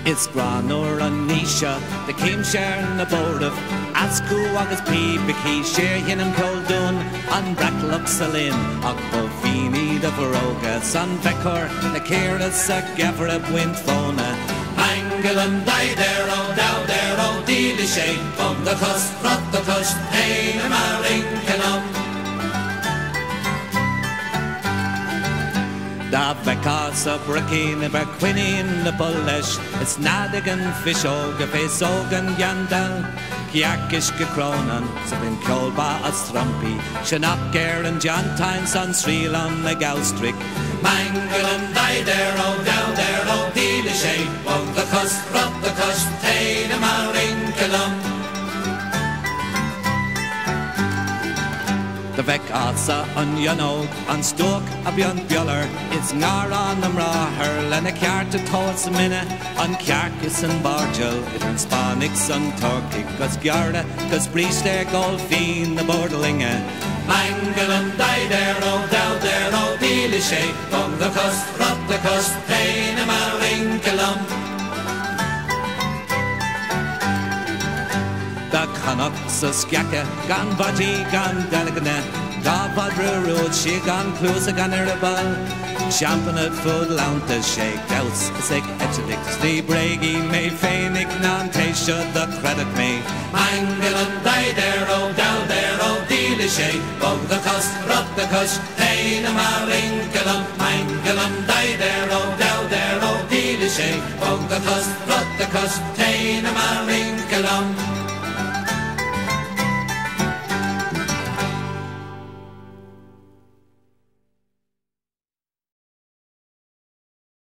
Is granor an nisha, the came share in the board of Asku agus Pibiki, share hinam Koldun, and Breac Luxalin, Akbovini the Baroga, San Vekor, the Kiras, a Gavrab Windfona, Angle and die there, oh, down there, oh, dealy shade, from the coast, rot the coast, pain a marinkanum. Da Becas a Brickin a Berquinin the Bullish, it's Nadigan fish oga face ogan yandel, Kiakish Gekronan, Sabin Kolba a Strumpy, Shanak Ger and Jantines on Sri Lan the Gaustrick, Mangle and die there, oh down there, oh dealy shade, wong the cost, rot the cost, tain a marinkalum. The Vec Asa on Yanog, on Stoke, a beyond Buller, it's Nar on the Mrahel, and a cart to towards a minute, on Carcass and Bargel, it in Spanix on Turkey, cause Garda, cause Breach there, Golfine, the Borderlinger. Mangle and die there, oh, down there, oh, dealy shade, from the coast, rot the coast, pain a marinkalum. Da Connacht sa Skjaka, gan Budgie, gan Delegana, da Badra Road, she gan Close, gan Erebal, Champagne food Lounta, shake outs, sick etchedicks, the Bragi, may Fanic, Nante, should the credit me. Angle and die there, oh, down there, oh, dealy shade, bog the cost, rot the cost, pain a marinkalum.